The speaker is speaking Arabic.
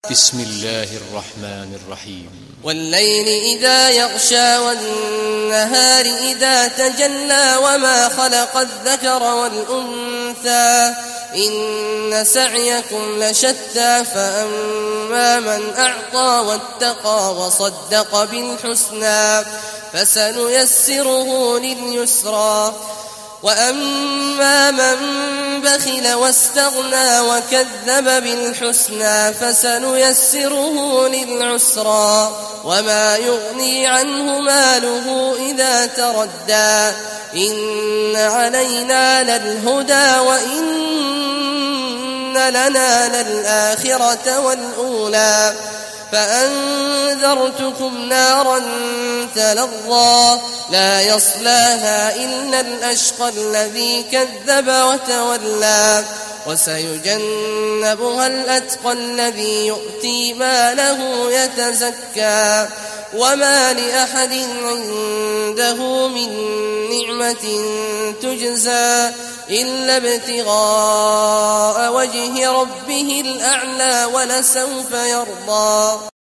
بسم الله الرحمن الرحيم والليل إذا يغشى والنهار إذا تجلى وما خلق الذكر والأنثى إن سعيكم لشتى فأما من أعطى واتقى وصدق بالحسنى فسنيسره لليسرى وأما من بخل واستغنى وكذب بالحسنى فسنيسره للعسرى وما يغني عنه ماله إذا تردى إن علينا للهدى وإن لنا للآخرة والأولى فأنذرتكم نارا تلظى لا يصلاها إلا الأشقى الذي كذب وتولى وسيجنبها الأتقى الذي يؤتي ماله يتزكى وما لأحد عنده من نعمة تجزى إلا ابتغاء وجه ربه الأعلى ولسوف يرضى.